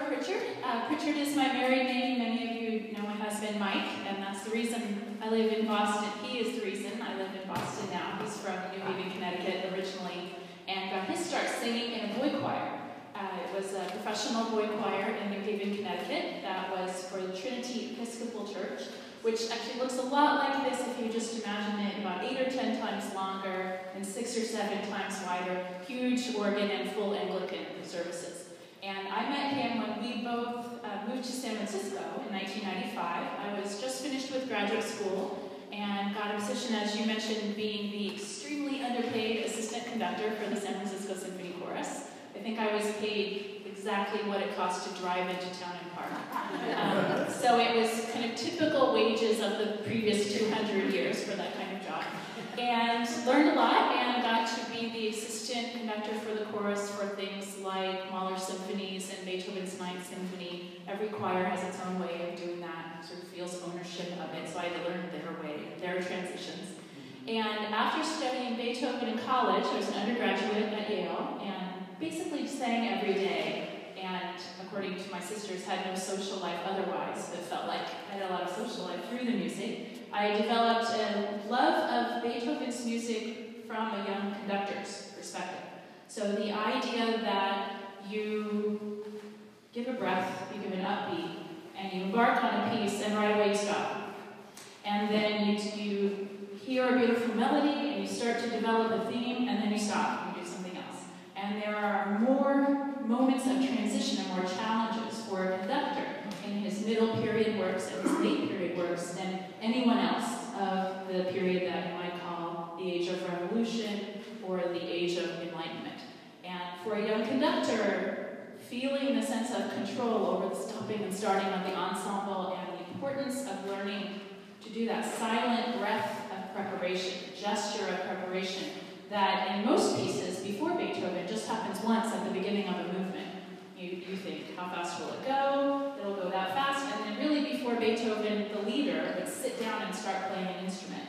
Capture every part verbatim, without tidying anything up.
Prichard. Uh, Prichard is my married name. Many of you know my husband, Mike, and that's the reason I live in Boston. He is the reason I live in Boston now. He's from New Haven, Connecticut originally, and got his start singing in a boy choir. Uh, it was a professional boy choir in New Haven, Connecticut. That was for the Trinity Episcopal Church, which actually looks a lot like this if you just imagine it, about eight or ten times longer and six or seven times wider, huge organ and full Anglican services. And I met him when we both uh, moved to San Francisco in nineteen ninety-five. I was just finished with graduate school and got a position, as you mentioned, being the extremely underpaid assistant conductor for the San Francisco Symphony Chorus. I think I was paid exactly what it cost to drive into town and park. Um, so it was kind of typical wages of the previous two hundred years for that kind of job. And learned a lot and got to be the assistant conductor for the chorus for things like Mahler's symphonies and Beethoven's Ninth Symphony. Every choir has its own way of doing that, sort of feels ownership of it, so I had to learn their way, their transitions. And after studying Beethoven in college, I was an undergraduate at Yale, and basically sang every day, and according to my sisters, had no social life otherwise, but felt like I had a lot of social life through the music. I developed a love of Beethoven's music from a young conductor's perspective. So the idea that you give a breath, you give an upbeat, and you embark on a piece, and right away you stop. And then you, you hear a beautiful melody, and you start to develop a theme, and then you stop and you do something else. And there are more moments of transition and more challenges for a conductor in his middle period works and his late period works than anyone else of the period that you might call the Age of Revolution or the Age of Enlightenment. And for a young conductor, feeling the sense of control over the stopping and starting of the ensemble and the importance of learning to do that silent breath of preparation, gesture of preparation, that in most pieces before Beethoven just happens once at the beginning of a movement. You, you think, how fast will it go? It'll go that fast. And then really before Beethoven, the leader would sit down and start playing an instrument.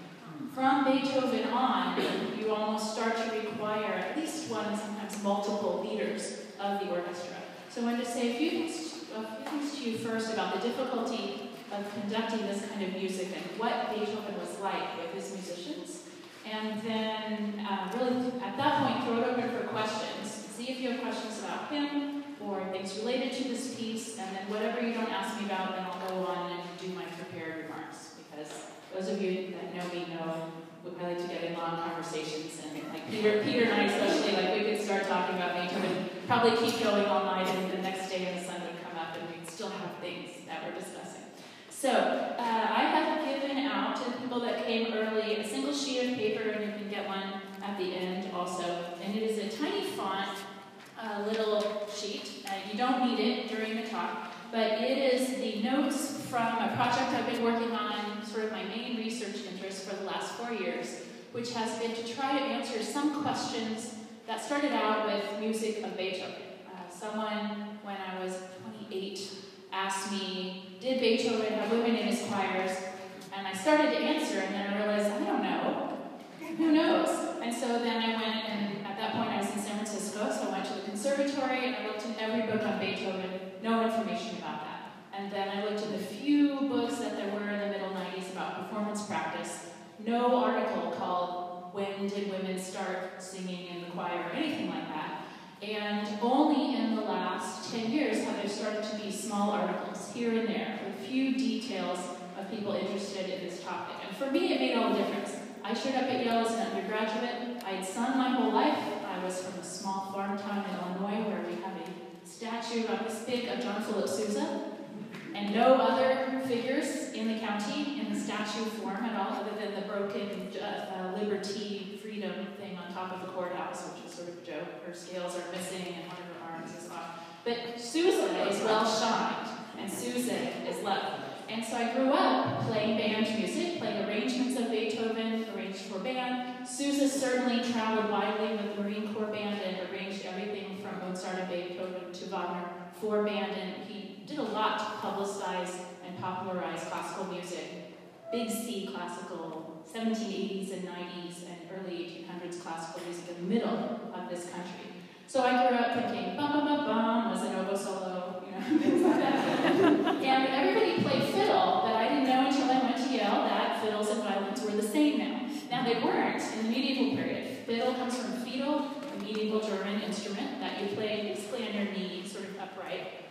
From Beethoven on, you almost start to require at least one, sometimes multiple leaders of the orchestra. So I wanted to say a few things, a few things to you first about the difficulty of conducting this kind of music and what Beethoven was like with his musicians. And then uh, really, at that point, throw it open for questions. See if you have questions about him or things related to this piece, and then whatever you don't ask me about, then I'll go on and do my prepared remarks. Because those of you that know me know I like to get in long conversations, and like Peter, Peter and I especially, like we could start talking about Beethoven, probably keep going all night, and the next day the sun would come up, and we'd still have things that we're discussing. So, uh, I have given out to the people that came early a single sheet of paper, and you can get one at the end also. And it is a tiny font, uh, little sheet. Uh, you don't need it during the talk, but it is the notes from a project I've been working on, sort of my main research interest for the last four years, which has been to try to answer some questions that started out with music of Beethoven. Uh, someone, when I was twenty-eight, asked me, did Beethoven have women in his choirs? And I started to answer, and then I realized, I don't know. Who knows? And so then I went, and at that point I was in San Francisco, so I went to the conservatory, and I looked in every book on Beethoven, no information about that. And then I looked at the few books that there were in the middle nineties about performance practice, no article called When Did Women Start Singing in the Choir, or anything like that. And only in the last ten years have there started to be small articles here and there with a few details of people interested in this topic. And for me, it made all the difference. I showed up at Yale as an undergraduate. I had sung my whole life. I was from a small farm town in Illinois where we have a statue about this big of John Philip Sousa, and no other figures in the county in the statue form at all, other than the broken uh, liberty, freedom thing on top of the courthouse, which is sort of a joke. Her scales are missing and one of her arms is off. But Sousa is well shined, and Sousa is loved. And so I grew up playing band music, playing arrangements of Beethoven, arranged for band. Sousa certainly traveled widely with the Marine Corps Band and arranged everything from Mozart and Beethoven to Wagner for band, and he did a lot to publicize and popularize classical music. Big C classical, seventeen eighties and nineties and early eighteen hundreds classical music in the middle of this country. So I grew up thinking, bum bum bum bum was an oboe solo, you know,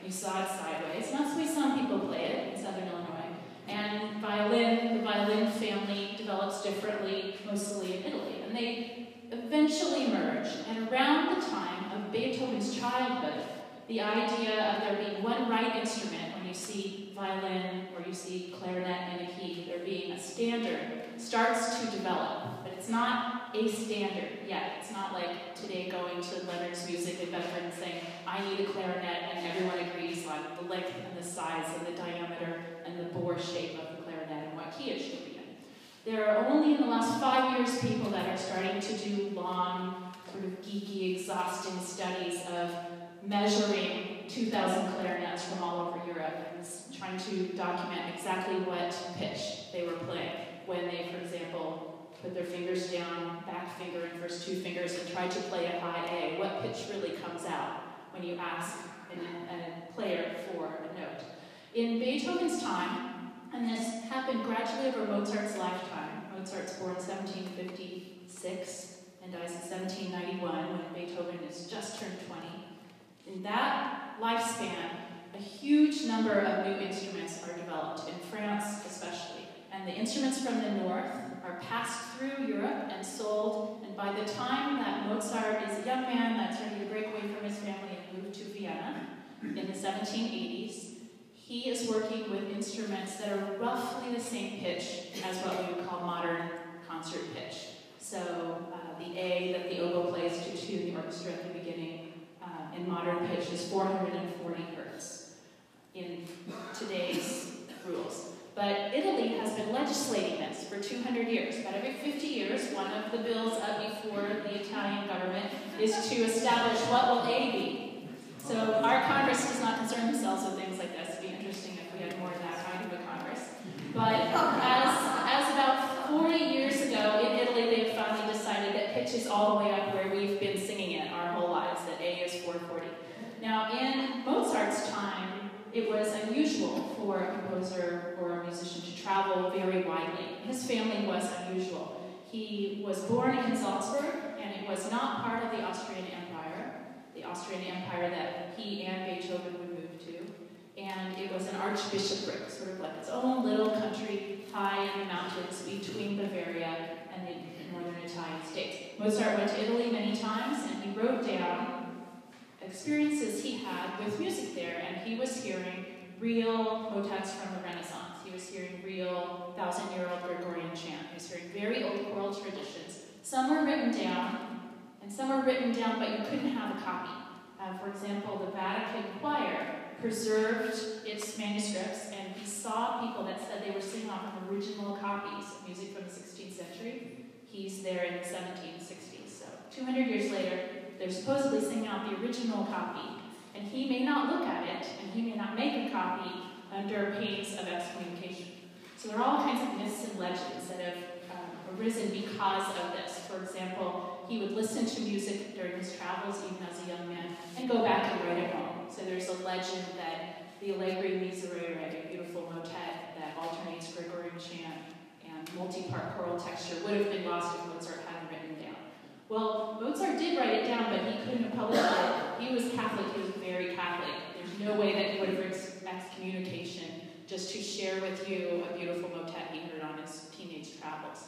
You saw it sideways, and that's the way some people play it in Southern Illinois. And violin, the violin family develops differently, mostly in Italy. And they eventually merge. And around the time of Beethoven's childhood, the idea of there being one right instrument, when you see violin or you see clarinet in a key, there being a standard, starts to develop. But it's not a standard yet. It's not like today going to Leonard's Music and Beethoven saying, I need a clarinet, and everyone agrees on the length and the size and the diameter and the bore shape of the clarinet and what key it should be in. There are only in the last five years people that are starting to do long, sort of geeky, exhausting studies of measuring two thousand clarinets from all over Europe and trying to document exactly what pitch they were playing when they, for example, put their fingers down, back finger and first two fingers, and tried to play a high A. What pitch really comes out when you ask an, a player for a note? In Beethoven's time, and this happened gradually over Mozart's lifetime. Mozart's born seventeen fifty-six and dies in seventeen ninety-one when Beethoven is just turned twenty. In that lifespan, a huge number of new instruments are developed, in France especially. And the instruments from the north are passed through Europe and sold, and by the time that Mozart is a young man that's ready to break away from his family and move to Vienna in the seventeen eighties, he is working with instruments that are roughly the same pitch as what we would call modern concert pitch. So uh, the A that the oboe plays to tune the orchestra at the beginning uh, in modern pitch is four hundred forty hertz in today's rules. But Italy has been legislating this for two hundred years. About every fifty years, one of the bills up before the Italian government is to establish what will A be. So our Congress does not concern themselves with things like this. It'd be interesting if we had more of that kind of a Congress. But as, as about forty years ago, in Italy, they finally decided that pitch is all the way up where we've been singing it our whole lives, that A is four forty. Now, in Mozart's time, it was unusual for a composer or a musician to travel very widely. His family was unusual. He was born in Salzburg, and it was not part of the Austrian Empire, the Austrian Empire that he and Beethoven would move to. And it was an archbishopric, sort of like its own little country high in the mountains between Bavaria and the northern Italian states. Mozart went to Italy many times, and he wrote down experiences he had with music there, and he was hearing real motets from the Renaissance. He was hearing real thousand-year-old Gregorian chant. He was hearing very old choral traditions. Some were written down, and some were written down, but you couldn't have a copy. Uh, for example, the Vatican choir preserved its manuscripts, and he saw people that said they were singing off of original copies of music from the sixteenth century. He's there in the seventeen sixties. So two hundred years later, they're supposedly singing out the original copy, and he may not look at it, and he may not make a copy under pains of excommunication. So there are all kinds of myths and legends that have um, arisen because of this. For example, he would listen to music during his travels, even as a young man, and go back and write at home. So there's a legend that the Allegri Miserere, a beautiful motet that alternates Gregorian chant and multi-part choral texture, would have been lost if Mozart hadn't written it down. Well, Mozart did write it down, but he couldn't have published it. He was Catholic, he was very Catholic. There's no way that he would have risked excommunication just to share with you a beautiful motet he heard on his teenage travels.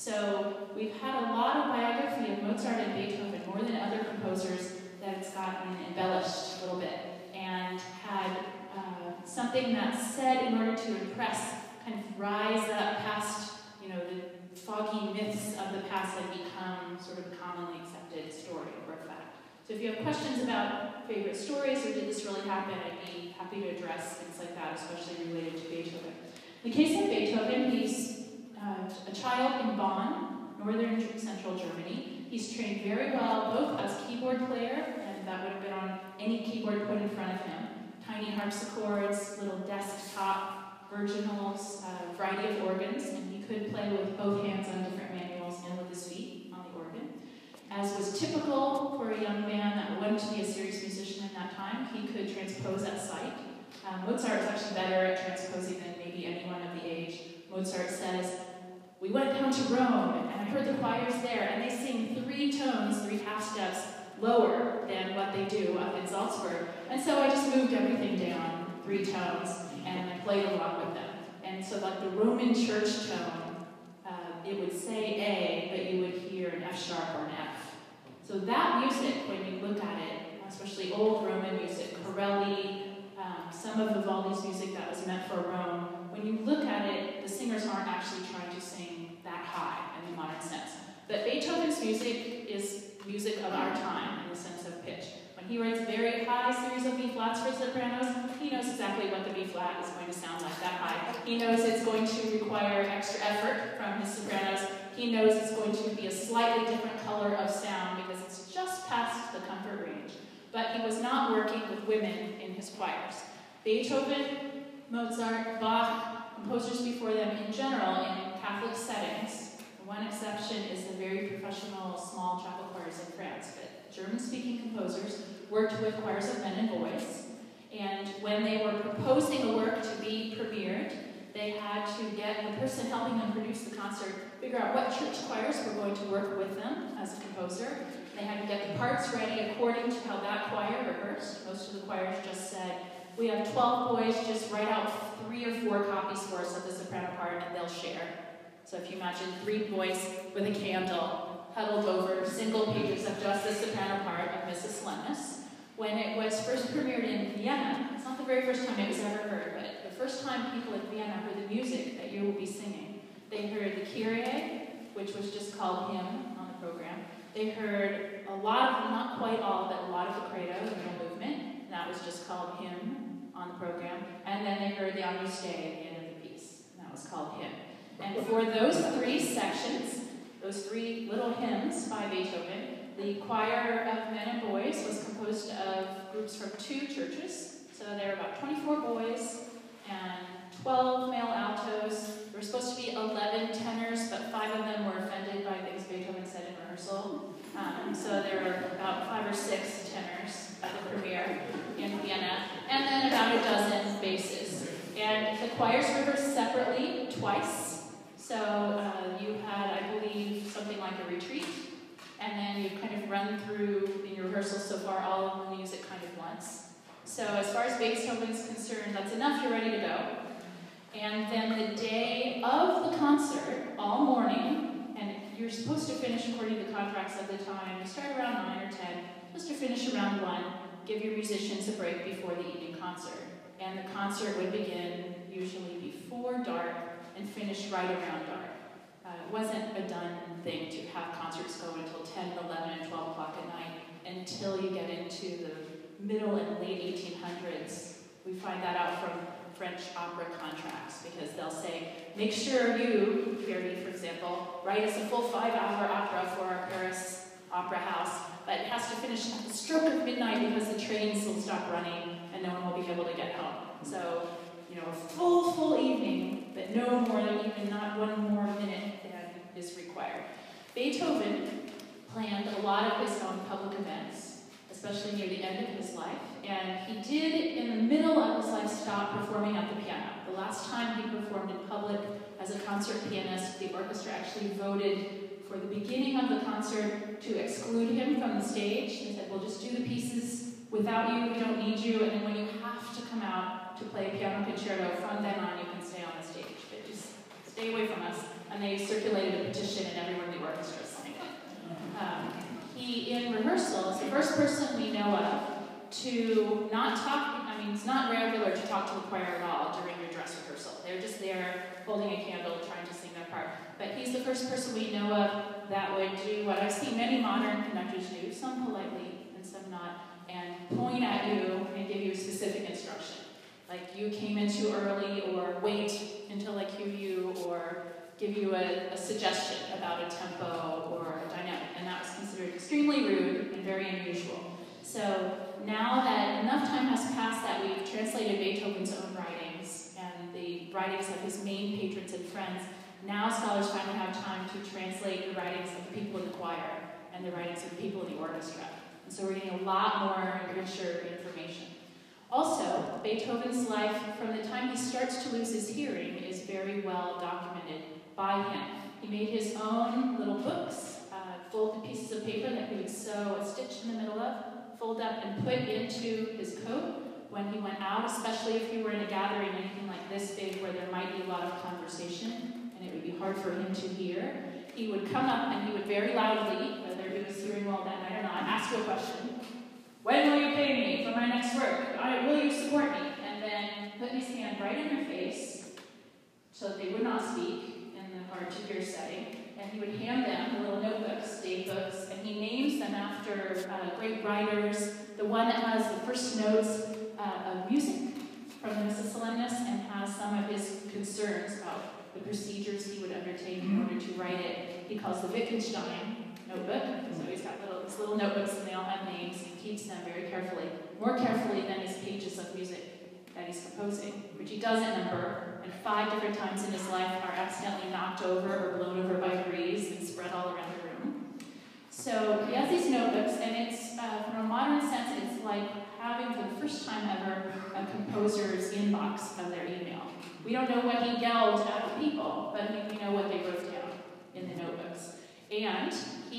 So we've had a lot of biography of Mozart and Beethoven, more than other composers, that it's gotten embellished a little bit, and had uh, something that's said in order to impress, kind of rise up past, you know, the foggy myths of the past that become sort of a commonly accepted story or a fact. So if you have questions about favorite stories or did this really happen, I'd be happy to address things like that, especially related to Beethoven. In the case of Beethoven, he's uh, a child in Bonn, northern central Germany. He's trained very well, both as keyboard player, and that would have been on any keyboard put in front of him, tiny harpsichords, little desktop virginals, a variety of organs, and he could play with both hands on different manuals and with his feet on the organ. As was typical for a young man that wanted to be a serious musician in that time, he could transpose at sight. Um, Mozart was actually better at transposing than maybe anyone of the age. Mozart says, "We went down to Rome, and I heard the choirs there, and they sing three tones, three half steps, lower than what they do up in Salzburg. And so I just moved everything down three tones, and I played along with them. And so like the Roman church tone, uh, it would say A, but you would hear an F sharp or an F. So that music, when you look at it, especially old Roman music, Corelli, um, some of Vivaldi's music that was meant for Rome, when you look at it, the singers aren't actually trying to sing that high in the modern sense. But Beethoven's music is music of our time in the sense of pitch. When he writes very high series of B flats for sopranos, he knows exactly what the B flat is going to sound like that high. He knows it's going to require extra effort from his sopranos. He knows it's going to be a slightly different color of sound because it's just past the comfort range. But he was not working with women in his choirs. Beethoven, Mozart, Bach, composers before them in general in Catholic settings. One exception is the very professional small chapel choirs in France, but German-speaking composers worked with choirs of men and boys, and when they were proposing a work to be premiered, they had to get the person helping them produce the concert figure out what church choirs were going to work with them as a composer. They had to get the parts ready according to how that choir rehearsed. Most of the choirs just said, we have twelve boys, just write out three or four copies for us of the soprano part and they'll share. So if you imagine three boys with a candle huddled over single pages of just the soprano part of Missa solemnis. When it was first premiered in Vienna, it's not the very first time it was ever heard, but the first time people in Vienna heard the music that you will be singing, they heard the Kyrie, which was just called hymn on the program. They heard a lot of, not quite all, but a lot of the credo, the middle movement, and that was just called hymn on the program. And then they heard the Agnus Dei at the end of the piece, and that was called hymn. And for those three sections, those three little hymns by Beethoven, the choir of men and boys was composed of groups from two churches. So there were about twenty-four boys and twelve male altos. There were supposed to be eleven tenors, but five of them were offended by things Beethoven said in rehearsal. Um, so there were about five or six tenors at the premiere in Vienna, and then about a dozen basses. And the choirs rehearsed separately twice. So uh, you had, I believe, something like a retreat, and then you kind of run through in your rehearsals so far all of the music kind of once. So as far as Beethoven's concerned, that's enough, you're ready to go. And then the day of the concert, all morning, and you're supposed to finish according to the contracts of the time, you start around nine or ten, supposed to finish around one, give your musicians a break before the evening concert. And the concert would begin usually before dark and finish right around dark. Uh, it wasn't a done thing to have concerts go until ten, eleven, and twelve o'clock at night until you get into the middle and late eighteen hundreds. We find that out from French opera contracts because they'll say, make sure you, Verdi for example, write us a full five-hour opera for our Paris opera house, but it has to finish at the stroke of midnight because the trains will stop running and no one will be able to get home. So, you know, a full, full evening, but no more than even not one more minute than is required. Beethoven planned a lot of his own public events, especially near the end of his life, and he did, in the middle of his life, stop performing at the piano. The last time he performed in public as a concert pianist, the orchestra actually voted for the beginning of the concert to exclude him from the stage. They said, we'll just do the pieces without you, we don't need you, and then when you have to come out to play a piano concerto, from then on you can stay on the stage, but just stay away from us. And they circulated a petition and everyone in the orchestra signed it. Um, he, in rehearsal, is the first person we know of to not talk, I mean, it's not regular to talk to the choir at all during your dress rehearsal. They're just there holding a candle trying to sing their part. But he's the first person we know of that would do what I've seen many modern conductors do, some politely and some not, and point at you and give you specific instruction. Like you came in too early, or wait until I cue you, or give you a, a suggestion about a tempo or a dynamic, and that was considered extremely rude and very unusual. So now that enough time has passed that we've translated Beethoven's own writings and the writings of his main patrons and friends, now scholars finally have time to translate the writings of the people in the choir and the writings of the people in the orchestra. And so we're getting a lot more and richer information. Also, Beethoven's life, from the time he starts to lose his hearing, is very well documented by him. He made his own little books, uh, folded pieces of paper that he would sew a stitch in the middle of, fold up and put into his coat when he went out, especially if he were in a gathering, anything like this big, where there might be a lot of conversation, and it would be hard for him to hear. He would come up and he would very loudly, whether he was hearing well that night or not, ask you a question. When will you pay me for my next work? I, will you support me? And then put his hand right in their face so that they would not speak in the hard-to-hear setting. And he would hand them the little notebooks, date books, and he names them after uh, great writers. The one that has the first notes uh, of music from the Missa solemnis and has some of his concerns about the procedures he would undertake in order to write it. He calls the Wittgenstein notebook. So he's got little, these little notebooks, and they all have names. He keeps them very carefully, more carefully than his pages of music that he's composing, which he does at number, and five different times in his life are accidentally knocked over or blown over by breeze and spread all around the room. So he has these notebooks, and it's, uh, from a modern sense, it's like having for the first time ever a composer's inbox of their email. We don't know what he yelled at the people, but we know what they wrote down in the notebooks. And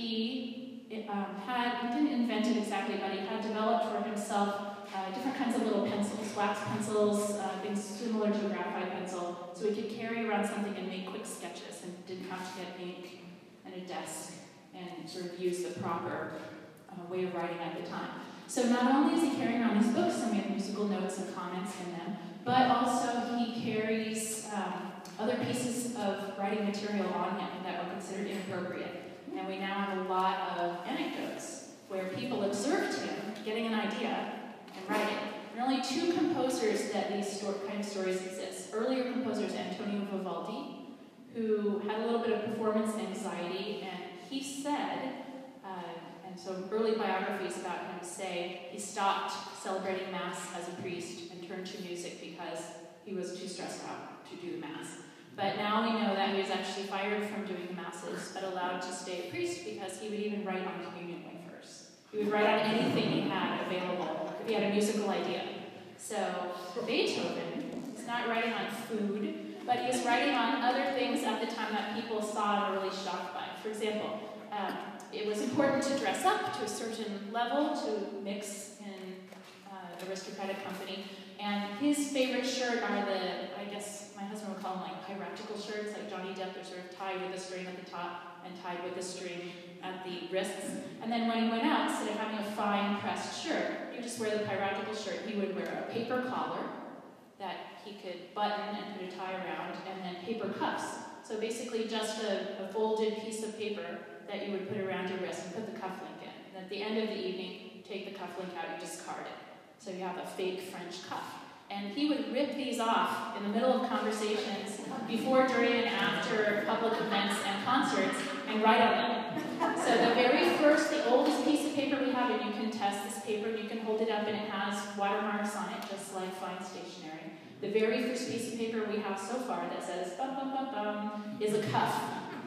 he it, um, had, he didn't invent it exactly, but he had developed for himself uh, different kinds of little pencils, wax pencils, uh, things similar to a graphite pencil, so he could carry around something and make quick sketches and didn't have to get ink and a desk and sort of use the proper uh, way of writing at the time. So not only is he carrying around these books, and we have musical notes and comments in them, but also he carries um, other pieces of writing material on him that were considered inappropriate. And we now have a lot of anecdotes where people observed him getting an idea and writing. There are only two composers that these kind of stories exist. Earlier composers, Antonio Vivaldi, who had a little bit of performance anxiety, and he said, uh, and so early biographies about him say he stopped celebrating Mass as a priest and turned to music because he was too stressed out to do the Mass. But now we know that he was actually fired from doing the Masses, but allowed to stay a priest because he would even write on communion wafers. He would write on anything he had available if he had a musical idea. So Beethoven is not writing on food, but he is writing on other things at the time that people saw and were really shocked by. For example, um, it was important to dress up to a certain level to mix in uh, aristocratic company. And his favorite shirt are the, I guess my husband would call them like hierarchical shirts, like Johnny Depp. They're sort of tied with a string at the top and tied with a string at the wrists. And then when he went out, instead of having a fine pressed shirt, he would just wear the hierarchical shirt. He would wear a paper collar that he could button and put a tie around, and then paper cuffs. So basically just a, a folded piece of paper that you would put around your wrist and put the cufflink in. And at the end of the evening, you take the cufflink out, you discard it. So you have a fake French cuff. And he would rip these off in the middle of conversations, before, during, and after public events and concerts, and write on them. So the very first, the oldest piece of paper we have, and you can test this paper, and you can hold it up, and it has watermarks on it, just like fine stationery. The very first piece of paper we have so far that says, bum, bum, bum, bum, is a cuff.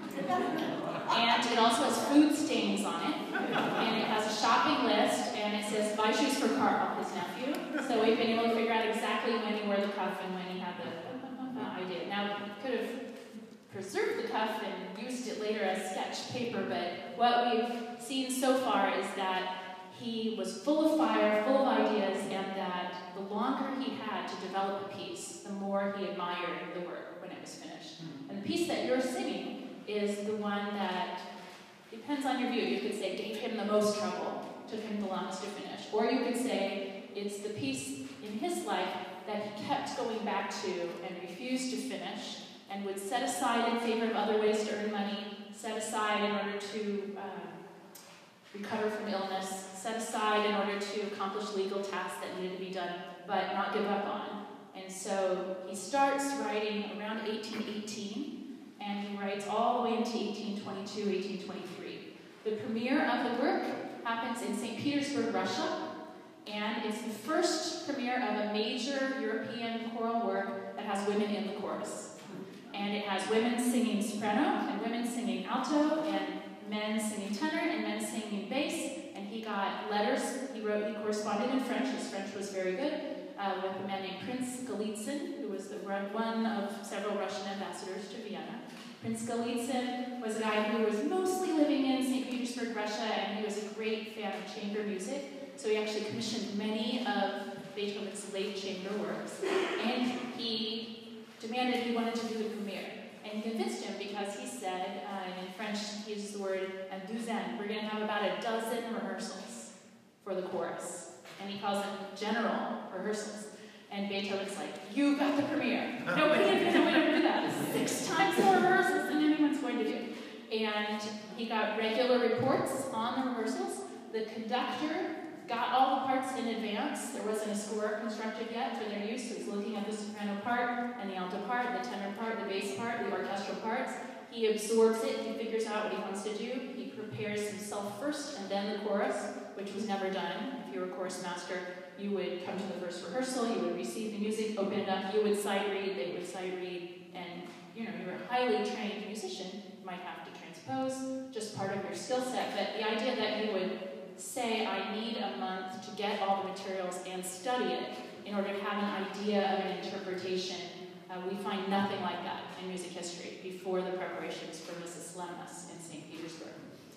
And it also has food stains on it, and it has a shopping list, and it says, buy shoes for Carl, his nephew. So we've been able to figure out exactly when he wore the cuff and when he had the uh, idea. Now, we could have preserved the cuff and used it later as sketch paper, but what we've seen so far is that he was full of fire, full of ideas, and that the longer he had to develop a piece, the more he admired the work when it was finished. And the piece that you're singing is the one that, depends on your view, you could say gave him the most trouble, took him the longest to finish. Or you could say it's the piece in his life that he kept going back to and refused to finish, and would set aside in favor of other ways to earn money, set aside in order to um, recover from illness, set aside in order to accomplish legal tasks that needed to be done, but not give up on. And so he starts writing around eighteen eighteen, and he writes all the way into eighteen twenty-two, eighteen twenty-three. The premiere of the work happens in Saint Petersburg, Russia, and it's the first premiere of a major European choral work that has women in the chorus. And it has women singing soprano, and women singing alto, and men singing tenor, and men singing bass. And he got letters. He wrote, he corresponded in French. His French was very good, uh, with a man named Prince Golitsyn, who was the one of several Russian ambassadors to Vienna. Prince Golitsyn was a guy who was mostly living in Saint Petersburg, Russia, and he was a great fan of chamber music. So he actually commissioned many of Beethoven's late chamber works, and he demanded he wanted to do the premiere. And he convinced him because he said, uh, in French, he uses the word un douzaine. We're going to have about a dozen rehearsals for the chorus. And he calls them general rehearsals. And Beethoven's like, you got the premiere. Nobody can do that. Six times more rehearsals than anyone's going to do. And he got regular reports on the rehearsals. The conductor got all the parts in advance. There wasn't a score constructed yet for their use, so he's looking at the soprano part, and the alto part, the tenor part, the bass part, the orchestral parts. He absorbs it, he figures out what he wants to do, he prepares himself first, and then the chorus, which was never done. If you were a chorus master, you would come to the first rehearsal, you would receive the music, open it up, you would sight read, they would sight read, and you know, you're a highly trained musician, you might have to transpose, just part of your skill set, but the idea that you would say, I need a month to get all the materials and study it in order to have an idea of an interpretation. Uh, we find nothing like that in music history before the preparations for Missa solemnis in Saint Petersburg.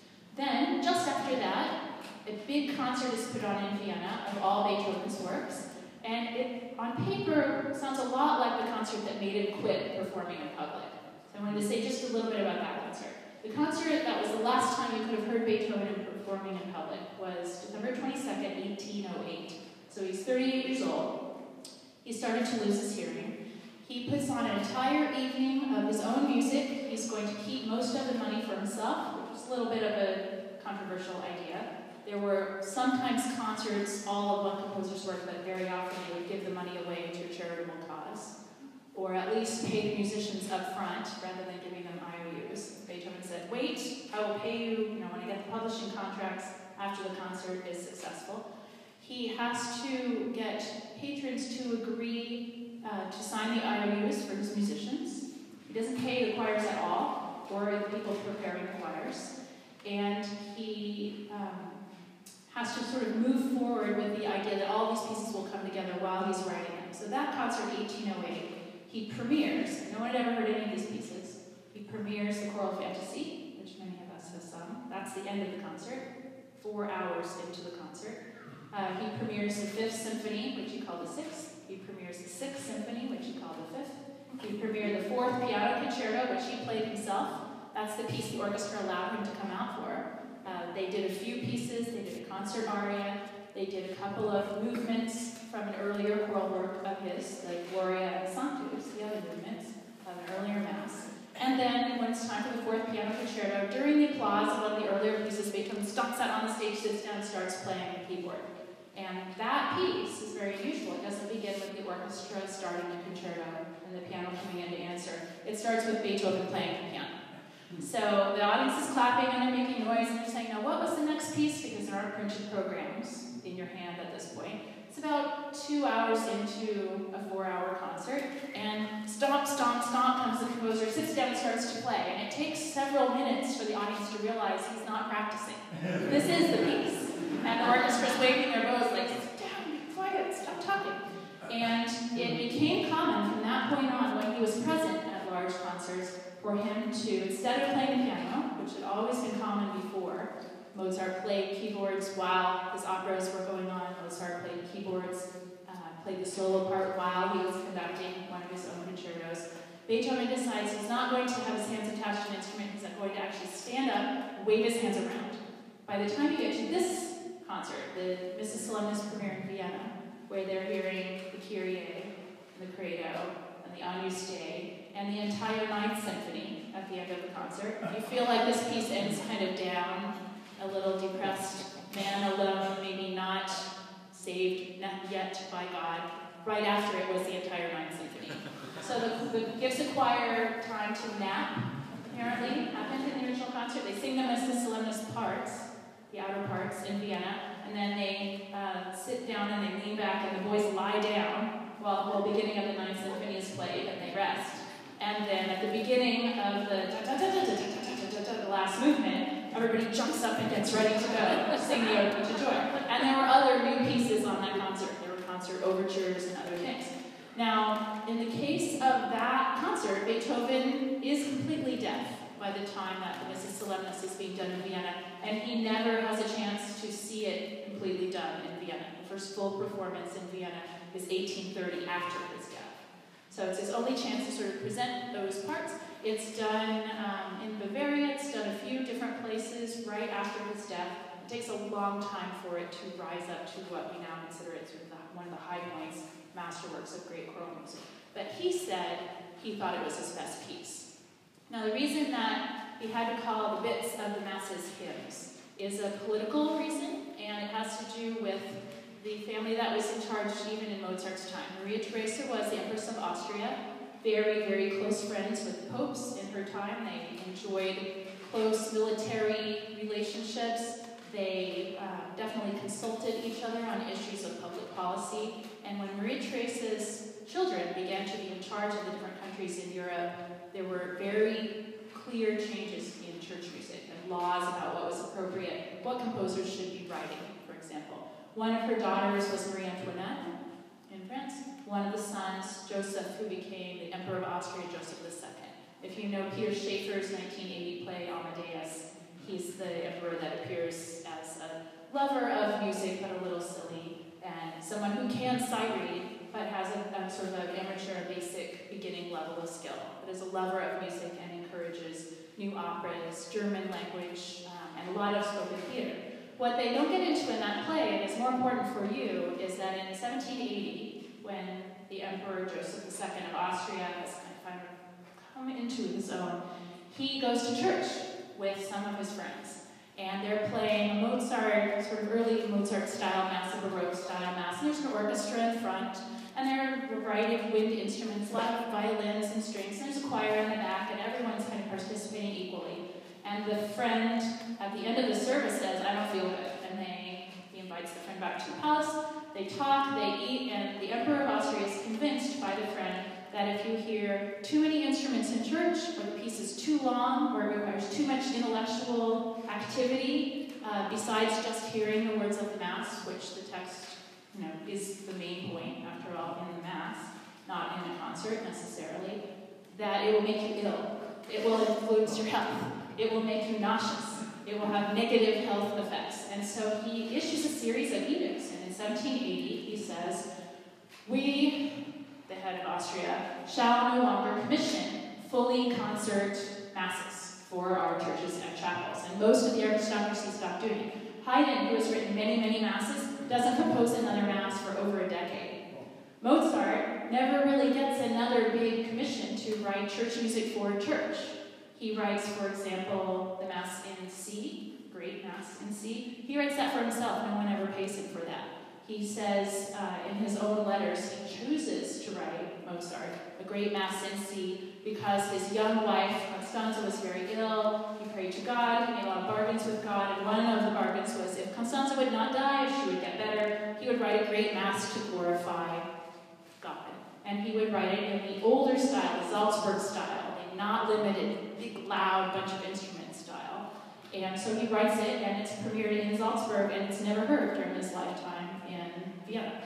Then, just after that, a big concert is put on in Vienna of all Beethoven's works, and it, on paper, sounds a lot like the concert that made him quit performing in public. So I wanted to say just a little bit about that concert. The concert that was the last time you could have heard Beethoven performing in public was December twenty-second, eighteen oh eight. So he's thirty-eight years old. He started to lose his hearing. He puts on an entire evening of his own music. He's going to keep most of the money for himself, which is a little bit of a controversial idea. There were sometimes concerts, all of one composer's work, but very often they would give the money away to a charitable cause, or at least pay the musicians up front rather than giving them I O Us. Beethoven said, wait, I will pay you, you know, when I get the publishing contracts after the concert is successful. He has to get patrons to agree uh, to sign the I O Us for his musicians. He doesn't pay the choirs at all, or the people preparing the choirs. And he um, has to sort of move forward with the idea that all these pieces will come together while he's writing them. So that concert, eighteen oh eight, he premieres, no one had ever heard any of these pieces. He premieres the Choral Fantasy, which many of us have sung. That's the end of the concert, four hours into the concert. Uh, he premieres the Fifth Symphony, which he called the Sixth. He premieres the Sixth Symphony, which he called the Fifth. He premiered the Fourth Piano Concerto, which he played himself. That's the piece the orchestra allowed him to come out for. Uh, they did a few pieces. They did a concert aria. They did a couple of movements from an earlier choral work of his, like Gloria and Sanctus, the other movements of an earlier mass. And then, when it's time for the Fourth Piano Concerto, during the applause of one of the earlier pieces, Beethoven stomps out on the stage, sits down, and starts playing the keyboard. And that piece is very unusual. It doesn't begin with the orchestra starting the concerto and the piano coming in to answer. It starts with Beethoven playing the piano. So the audience is clapping and they're making noise and they're saying, now what was the next piece? Because there aren't printed programs in your hand at this point. It's about two hours into a four-hour concert, and stomp, stomp, stomp comes the composer, sits down and starts to play. And it takes several minutes for the audience to realize he's not practicing. This is the piece. And the orchestra's waving their bows like, sit down, be quiet, stop talking. And it became common from that point on, when he was present at large concerts, for him to, instead of playing the piano, which had always been common before, Mozart played keyboards while his operas were going on. Mozart played keyboards, uh, played the solo part while he was conducting one of his own concertos. Beethoven decides he's not going to have his hands attached to an instrument. He's not going to actually stand up and wave his hands around. By the time you get to this concert, the Missa solemnis premiere in Vienna, where they're hearing the Kyrie and the Credo and the Agnus Dei and the entire Ninth Symphony at the end of the concert, you feel like this piece ends kind of down, a little depressed, man alone, maybe not saved not yet by God. Right after it was the entire Ninth Symphony. So the, the gives the choir time to nap, apparently, happened in the original concert. They sing them as the solemnis parts, the outer parts in Vienna, and then they uh, sit down and they lean back and the boys lie down while the beginning of the Ninth Symphony is played and they rest. And then at the beginning of the da da da da da da da da da the last movement, everybody jumps up and gets ready to go, sing the Ode to Joy. And there were other new pieces on that concert. There were concert overtures and other things. Now, in the case of that concert, Beethoven is completely deaf by the time that the Missa Solemnis is being done in Vienna, and he never has a chance to see it completely done in Vienna. The first full performance in Vienna is eighteen thirty, after his death. So it's his only chance to sort of present those parts. It's done um, in Bavaria, it's done a few different places right after his death. It takes a long time for it to rise up to what we now consider it sort of the, one of the high points, masterworks of great choral music. But he said he thought it was his best piece. Now the reason that he had to call the bits of the Masses hymns is a political reason, and it has to do with the family that was in charge even in Mozart's time. Maria Theresa was the Empress of Austria, very, very close friends with popes in her time. They enjoyed close military relationships. They uh, definitely consulted each other on issues of public policy. And when Maria Theresa's children began to be in charge of the different countries in Europe, there were very clear changes in church music and laws about what was appropriate, what composers should be writing, for example. One of her daughters was Marie Antoinette in France. One of the sons, Joseph, who became the Emperor of Austria, Joseph the Second. If you know Peter Schaeffer's nineteen eighty play, Amadeus, he's the emperor that appears as a lover of music, but a little silly, and someone who can sight read, but has a, a sort of an amateur, basic, beginning level of skill, but is a lover of music and encourages new operas, German language, um, and a lot of spoken theater. What they don't get into in that play, and is more important for you, is that in seventeen eighty, when the Emperor Joseph the Second of Austria has kind of come into his own, he goes to church with some of his friends. And they're playing Mozart, sort of early Mozart-style mass, a Baroque-style mass. And there's an orchestra in front, and there are a variety of wind instruments, a lot of violins and strings. And there's a choir in the back, and everyone's kind of participating equally. And the friend, at the end of the service, says, "I don't feel good." And they, he invites the friend back to the palace. They talk, they eat, and the Emperor of Austria is convinced by the friend that if you hear too many instruments in church, or the piece is too long, or it requires too much intellectual activity, uh, besides just hearing the words of the Mass, which the text, you know, is the main point, after all, in the Mass, not in a concert necessarily, that it will make you ill. It will influence your health. It will make you nauseous. It will have negative health effects. And so he issues a series of edicts. And in seventeen eighty, he says, "We, the head of Austria, shall no longer commission fully concert masses for our churches and chapels." And most of the aristocracy stopped doing it. Haydn, who has written many, many masses, doesn't compose another mass for over a decade. Mozart never really gets another big commission to write church music for a church. He writes, for example, the Mass in C, great Mass in C. He writes that for himself. No one ever pays him for that. He says uh, in his own letters he chooses to write Mozart a great Mass in C because his young wife, Constanza, was very ill. He prayed to God. He made a lot of bargains with God. And one of the bargains was if Constanza would not die, if she would get better, he would write a great Mass to glorify God. And he would write it in the older style, the Salzburg style, not limited, big, loud, bunch of instruments style. And so he writes it, and it's premiered in Salzburg, and it's never heard during his lifetime in Vienna.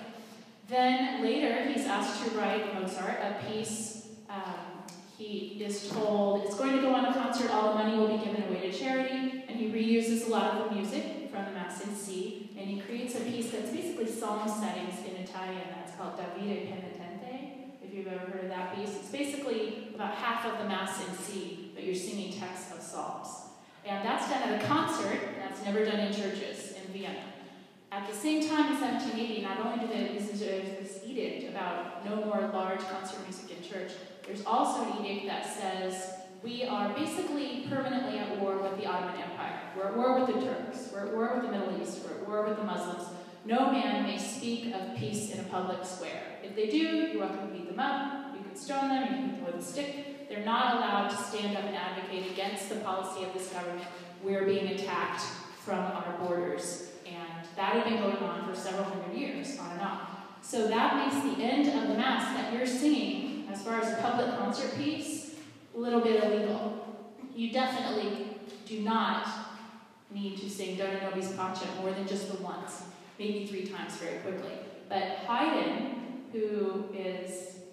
Then later, he's asked to write Mozart a piece. Um, he is told it's going to go on a concert, all the money will be given away to charity, and he reuses a lot of the music from the Mass in C, and he creates a piece that's basically psalm settings in Italian. That's called Davide Penitente. If you've ever heard of that piece, it's basically about half of the Mass in C, but you're singing texts of psalms. And that's done at a concert, that's never done in churches in Vienna. At the same time in seventeen eighty, not only did it, is this edict about no more large concert music in church, there's also an edict that says we are basically permanently at war with the Ottoman Empire. We're at war with the Turks, we're at war with the Middle East, we're at war with the Muslims. No man may speak of peace in a public square. If they do, you're welcome to beat them up, you can stone them, you can hit them with a stick. They're not allowed to stand up and advocate against the policy of this government. We're being attacked from our borders. And that had been going on for several hundred years, on and on. So that makes the end of the Mass that you're singing, as far as a public concert piece, a little bit illegal. You definitely do not need to sing Dona Nobis Pacem more than just the once, maybe three times very quickly. But Haydn, who is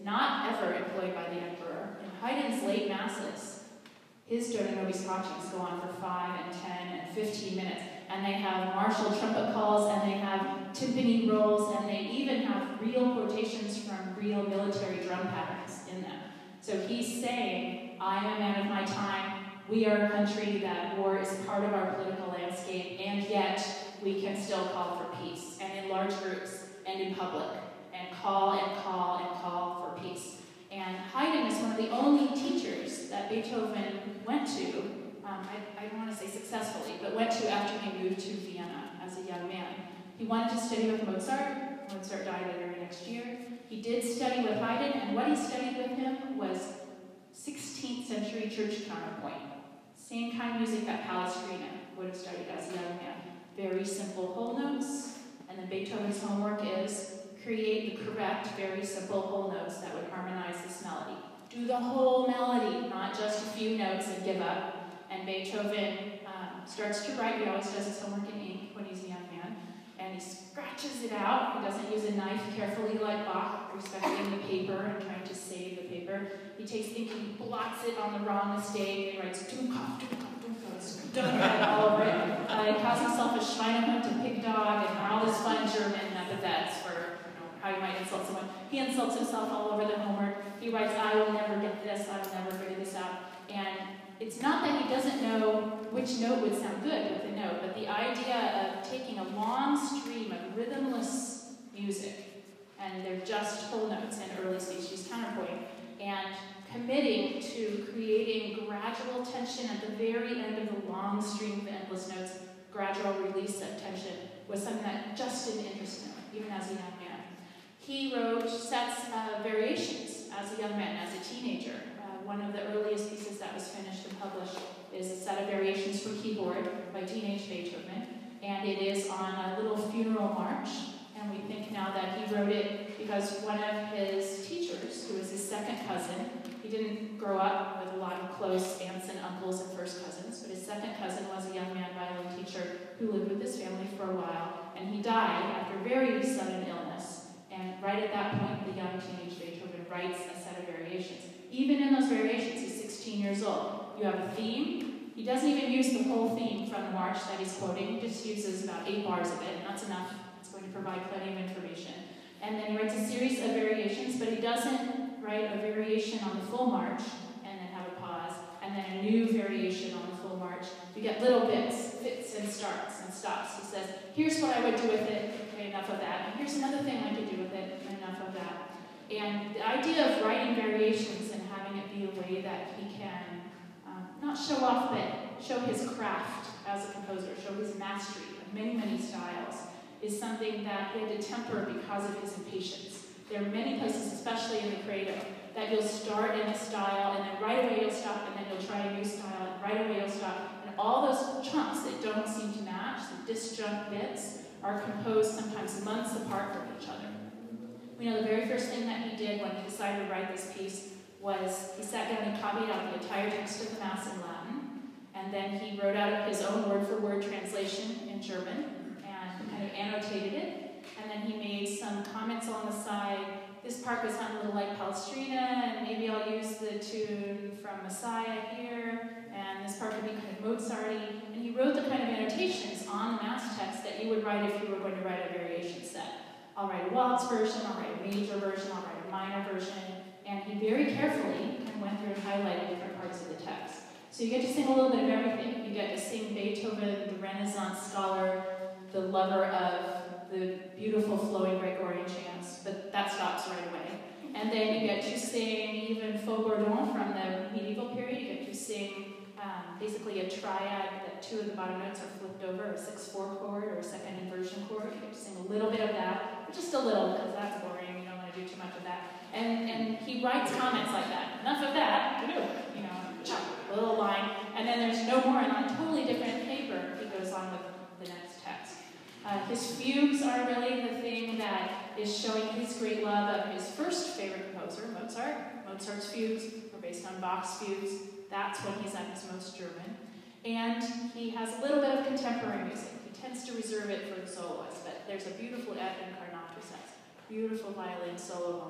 butler employed by the emperor. In Haydn's late masses, his Dona Nobis Pacem go on for five and ten and fifteen minutes. And they have martial trumpet calls, and they have timpani rolls, and they even have real quotations from real military drum patterns in them. So he's saying, I am a man of my time. We are a country that war is part of our political landscape, and yet we can still call for peace, and in large groups, and in public, and call and call and call for peace. And Haydn is one of the only teachers that Beethoven went to, um, I, I don't want to say successfully, but went to after he moved to Vienna as a young man. He wanted to study with Mozart. Mozart died the very next year. He did study with Haydn, and what he studied with him was sixteenth century church counterpoint. Same kind of music that Palestrina would have studied as a young man. Very simple whole notes, and then Beethoven's homework is create the correct, very simple whole notes that would harmonize this melody. Do the whole melody, not just a few notes and give up. And Beethoven um, starts to write. He always does his homework in ink when he's a young man. And he scratches it out. He doesn't use a knife carefully like Bach, respecting the paper and trying to save the paper. He takes ink and he blots it on the wrong mistake. And he writes Dummkopf, Dummkopf, Dummkopf, Dummkopf all over it. Uh, he calls himself a Schweinehund, a pig dog, and all this fun German epithets for you know, how you might insult someone. He insults himself all over the homework. He writes, I will never get this, I will never figure this out. And it's not that he doesn't know which note would sound good with a note, but the idea of taking a long stream of rhythmless music, and they're just whole notes and early species counterpoint, and committing to creating gradual tension at the very end of the long stream of endless notes, gradual release of tension, was something that just didn't interest him, even as a young man. He wrote sets of variations as a young man, as a teenager. One of the earliest pieces that was finished and published is a set of variations for keyboard by teenage Beethoven, and it is on a little funeral march, and we think now that he wrote it because one of his teachers, who was his second cousin, he didn't grow up with a lot of close aunts and uncles and first cousins, but his second cousin was a young man violin teacher who lived with his family for a while, and he died after very sudden illness, and right at that point, the young teenage Beethoven writes a set of variations. Even in those variations, he's sixteen years old. You have a theme. He doesn't even use the whole theme from the march that he's quoting. He just uses about eight bars of it, and that's enough. It's going to provide plenty of information. And then he writes a series of variations, but he doesn't write a variation on the full march and then have a pause, and then a new variation on the full march. You get little bits, fits and starts and stops. He says, here's what I would do with it, okay, enough of that. And here's another thing I could do with it, enough of that. And the idea of writing variations and having it be a way that he can um, not show off, but show his craft as a composer, show his mastery of many, many styles, is something that he had to temper because of his impatience. There are many places, especially in the credo, that you'll start in a style, and then right away you'll stop, and then you'll try a new style, and right away you'll stop. And all those chunks that don't seem to match, the disjunct bits, are composed sometimes months apart from each other. We know the very first thing that he did when he decided to write this piece was he sat down and copied out the entire text of the Mass in Latin, and then he wrote out his own word-for-word translation in German and kind of annotated it, and then he made some comments on the side. This part goes sound a little like Palestrina, and maybe I'll use the tune from Messiah here, and this part could be kind of Mozart-y, and he wrote the kind of annotations on the Mass text that you would write if you were going to write a variation set. I'll write a waltz version, I'll write a major version, I'll write a minor version, and he very carefully kind of went through and highlighted different parts of the text. So you get to sing a little bit of everything. You get to sing Beethoven, the Renaissance scholar, the lover of the beautiful flowing Gregorian chants, but that stops right away. And then you get to sing even Faux-Bourdon from the medieval period. You get to sing um, basically a triad that two of the bottom notes are flipped over, a six four chord or a second inversion chord. You get to sing a little bit of that, but just a little, because that's boring. You don't want to do too much of that. And and he writes comments like that. Enough of that. You know, chop, a little line, and then there's no more. And on a totally different paper, he goes on with the next text. Uh, his fugues are really the thing that is showing his great love of his first favorite composer, Mozart. Mozart's fugues are based on Bach's fugues. That's when he's at his most German. And he has a little bit of contemporary music. He tends to reserve it for the soloists, but there's a beautiful Et Incarnatus, that's beautiful violin solo moment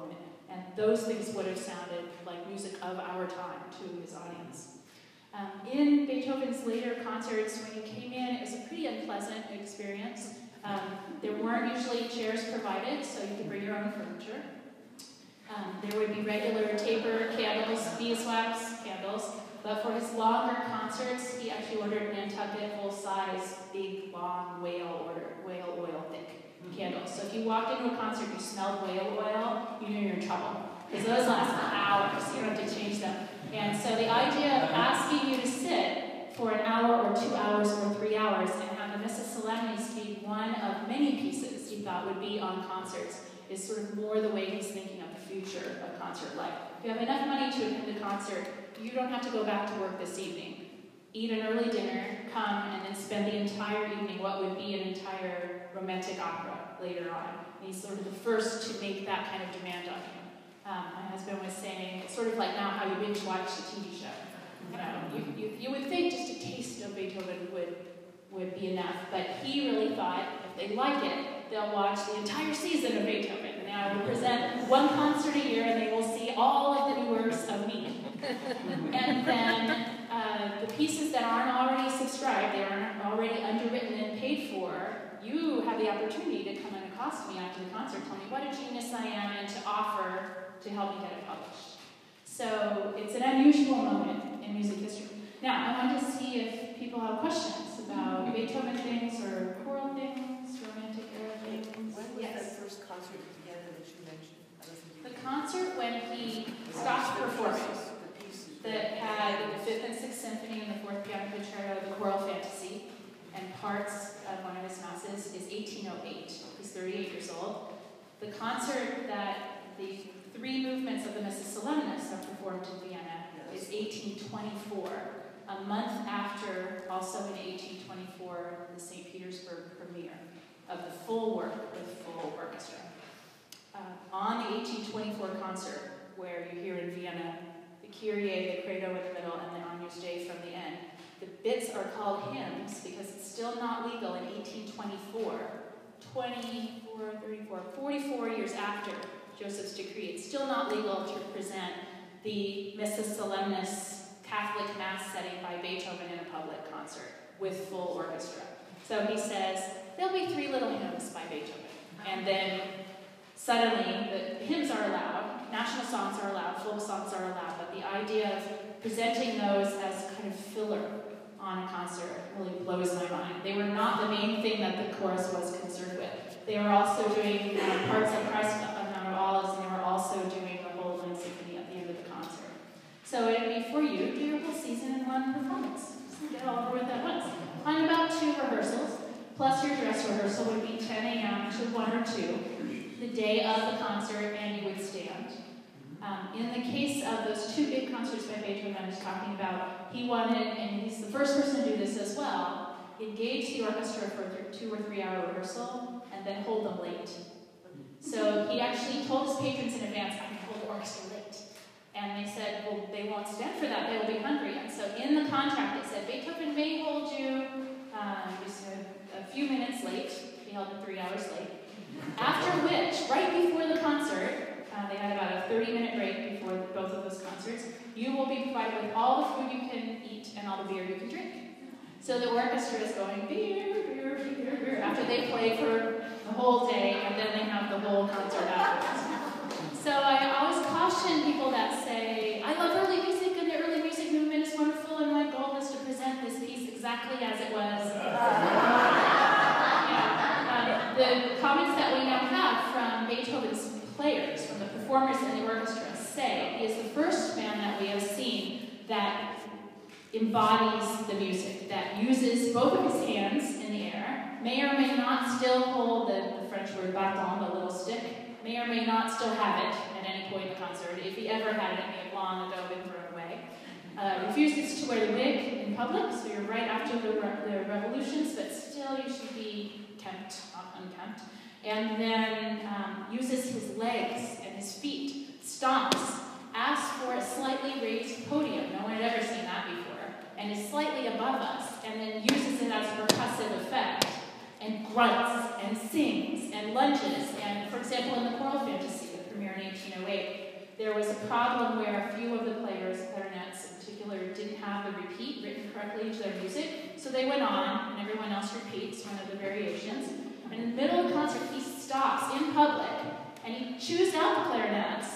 And those things would have sounded like music of our time to his audience. Um, in Beethoven's later concerts, when you came in, it was a pretty unpleasant experience. Um, there weren't usually chairs provided, so you could bring your own furniture. Um, there would be regular taper candles, beeswax candles, but for his longer concerts, he actually ordered Nantucket full-size, big, long whale order, whale oil thick candles. So if you walked into a concert and you smelled whale oil, you knew you were in trouble. Because those last hours, you don't have to change them. And so the idea of asking you to sit for an hour or two hours or three hours and have the Missa solemnis be one of many pieces he thought would be on concerts is sort of more the way he's thinking of the future of concert life. If you have enough money to attend a concert, you don't have to go back to work this evening. Eat an early dinner, come, and then spend the entire evening what would be an entire romantic opera later on. And he's sort of the first to make that kind of demand on you. Um, my husband was saying, it's sort of like now how you binge watch a T V show. You know, you, you, you would think just a taste of Beethoven would, would be enough, but he really thought if they like it, they'll watch the entire season of Beethoven. Now I will present one concert a year and they will see all of the new works of me. And then uh, the pieces that aren't already subscribed, they aren't already underwritten and paid for, you have the opportunity to come and accost me after the concert, tell me what a genius I am and to offer to help me get it published. So it's an unusual moment in music history. Now, I want to see if people have questions about Beethoven things or choral things, romantic era things. When was yes. that first concert at Vienna that you mentioned? The concert when he stopped performing, that had the Fifth and Sixth Symphony and the Fourth Piano Concerto, the Choral Fantasy, and parts of one of his masses, is eighteen oh eight. He's thirty-eight years old. The concert that the three movements of the Missa solemnis are performed in Vienna yes. is eighteen twenty-four, a month after, also in eighteen twenty-four, the Saint Petersburg premiere of the full work with full orchestra. Uh, on the eighteen twenty-four concert, where you hear in Vienna the Kyrie, the Credo in the middle, and the Agnus Dei from the end, the bits are called hymns because it's still not legal in eighteen twenty-four, twenty-four, thirty-four, forty-four years after Joseph's decree. It's still not legal to present the Missa solemnis Catholic Mass setting by Beethoven in a public concert with full orchestra. So he says, there'll be three little hymns by Beethoven. And then suddenly, the hymns are allowed, national songs are allowed, folk songs are allowed, but the idea of presenting those as kind of filler on a concert really blows my mind. They were not the main thing that the chorus was concerned with. They were also doing uh, parts of Christ on Mount of Olives, and they were also doing the whole Ninth Symphony at the end of the concert. So it'd be for you, do your whole season in one performance. Just get it all over with at once. On about two rehearsals, plus your dress rehearsal would be ten a m to one or two, the day of the concert, and you would stand. Um, in the case of those two big concerts by Beethoven I was talking about, he wanted, and he's the first person to do this as well, engage the orchestra for a two or three hour rehearsal, and then hold them late. So he actually told his patrons in advance, I'm going to hold the orchestra late. And they said, well, they won't stand for that, they'll be hungry. And so in the contract it said, Beethoven may hold you um, just a, a few minutes late. He held them three hours late. After which, right before the concert, Uh, they had about a thirty minute break before both of those concerts. You will be provided with all the food you can eat and all the beer you can drink. So the orchestra is going beer, beer, beer, beer, after they play for the whole day, and then they have the whole concert afterwards. So I always caution people that say, I love early music and the early music movement is wonderful and my goal is to present this piece exactly as it was. Yeah. Um, the comments that we now have from Beethoven's players, from the performers in the orchestra, say he is the first man that we have seen that embodies the music, that uses both of his hands in the air, may or may not still hold the, the French word bâton, the little stick, may or may not still have it at any point in the concert. If he ever had it, it may have long ago been thrown away. Uh, refuses to wear the wig in public, so you're right after the, re the revolutions, but still you should be kempt, not unkempt. And then um, uses his legs and his feet, stomps, asks for a slightly raised podium, no one had ever seen that before, and is slightly above us, and then uses it as a percussive effect, and grunts, and sings, and lunges, and for example in the Choral Fantasy, the premiere in eighteen oh eight, there was a problem where a few of the players, clarinets in particular, didn't have the repeat written correctly to their music, so they went on, and everyone else repeats one of the variations. And in the middle of the concert, he stops in public, and he chews out the clarinets,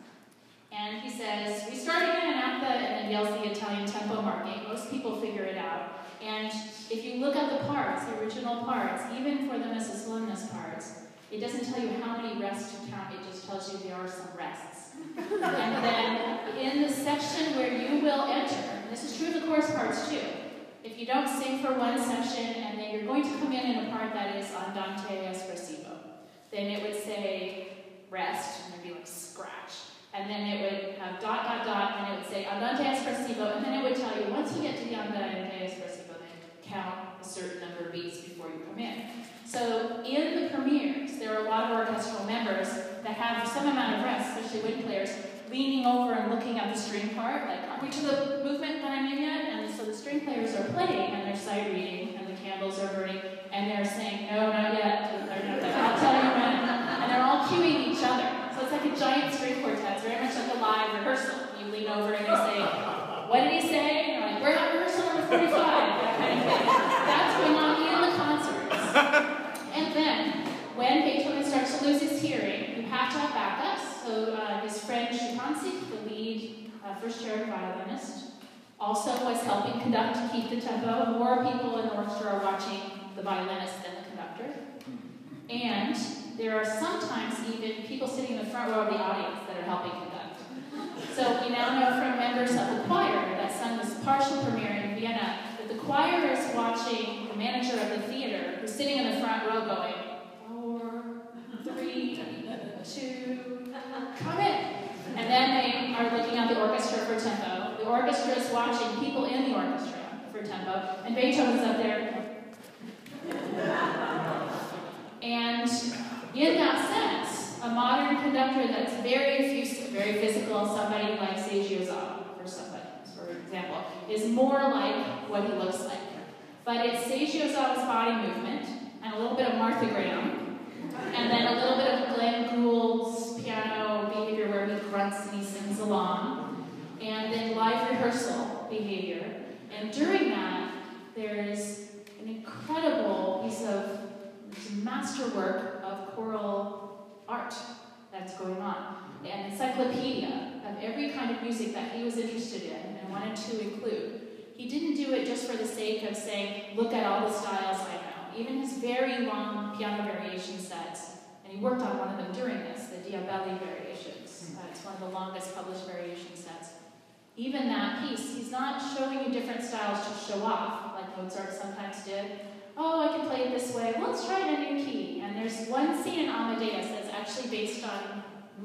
and he says, "We start again at the," and then yells the Italian tempo marking. Most people figure it out. And if you look at the parts, the original parts, even for the Missa solemnis parts, it doesn't tell you how many rests to count, it just tells you there are some rests. And then in the section where you will enter, and this is true of the chorus parts too, if you don't sing for one section and then you're going to come in in a part that is andante espressivo, then it would say rest, and there'd be like scratch. And then it would have dot, dot, dot, and it would say andante espressivo, and then it would tell you, once you get to the andante espressivo, then count a certain number of beats before you come in. So in the premieres, there are a lot of orchestral members that have some amount of rest, especially wind players, leaning over and looking at the string part, like, are we to the movement that I'm in yet? And so the string players are playing, and they're sight reading, and the candles are burning, and they're saying, no, not yet. They're not there. I'll tell you when. And they're all cueing each other. So it's like a giant string quartet. It's very much like a live rehearsal. You lean over and you say, what did he say? And you're like, we're at rehearsal number forty-five. That kind of thing. That's going on in the concerts. And then, when Beethoven starts to lose his hearing, you have to have backups. So uh, his friend Szymanczyk, the lead uh, first chair violinist, also was helping conduct to keep the tempo. More people in the orchestra are watching the violinist than the conductor. And there are sometimes even people sitting in the front row of the audience that are helping conduct. So we now know from members of the choir that sung this partial premiere in Vienna that the choir is watching the manager of the theater who's sitting in the front row going, four, three, two, come in. And then they are looking at the orchestra for tempo. The orchestra is watching people in the orchestra for tempo, and Beethoven's up there. And in that sense, a modern conductor that's very effusive, very physical, somebody like Seiji Ozawa, for somebody, for example, is more like what he looks like. But it's Seiji Ozawa's body movement, and a little bit of Martha Graham, and then a little bit of Glenn Gould's piano behavior where he grunts and he sings along, and then live rehearsal behavior. And during that, there's an incredible piece of masterwork of choral art that's going on. An encyclopedia of every kind of music that he was interested in and wanted to include. He didn't do it just for the sake of saying, look at all the styles I know. Even his very long piano variation sets, and he worked on one of them during this, the Diabelli variations. Uh, it's one of the longest published variation sets. Even that piece, he's not showing you different styles to show off, like Mozart sometimes did. Oh, I can play it this way. Well, let's try a new key. And there's one scene in Amadeus that's actually based on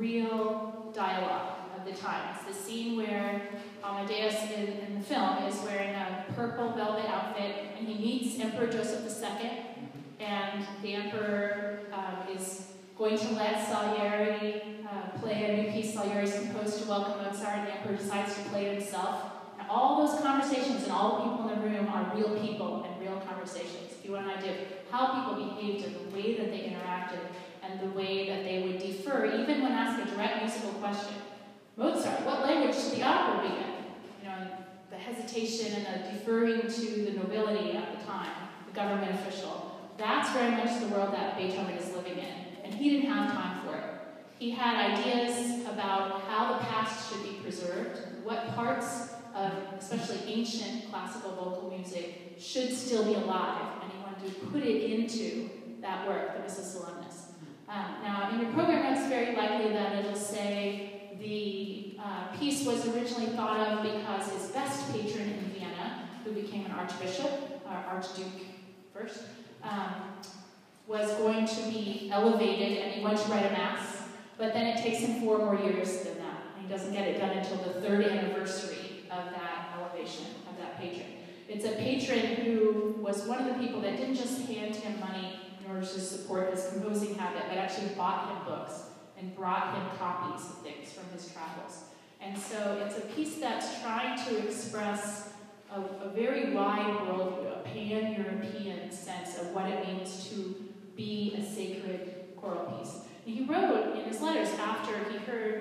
real dialogue of the time. It's the scene where Amadeus in, in the film is wearing a purple velvet outfit, and he meets Emperor Joseph the Second, and the emperor um, is going to let Salieri uh, play a new piece Salieri's composed to welcome Mozart, and the emperor decides to play it himself. And all those conversations and all the people in the room are real people and real conversations. If you want an idea of how people behaved and the way that they interacted and the way that they would defer, even when asked a direct musical question. Mozart, what language should the opera be in? You know, the hesitation and the deferring to the nobility at the time, the government official. That's very much the world that Beethoven is living in, and he didn't have time for it. He had ideas about how the past should be preserved, what parts of especially ancient classical vocal music should still be alive, and he wanted to put it into that work, the Missa solemnis. Um, now, in your program notes, very likely that it'll say the uh, piece was originally thought of because his best patron in Vienna, who became an archbishop, or archduke first, um, was going to be elevated, and he wanted to write a mass, but then it takes him four more years than that, and he doesn't get it done until the third anniversary of that elevation, of that patron. It's a patron who was one of the people that didn't just hand him money in order to support his composing habit, but actually bought him books and brought him copies of things from his travels. And so it's a piece that's trying to express a, a very wide worldview, a pan-European sense of what it means to be a sacred choral piece. And he wrote in his letters after he heard, uh,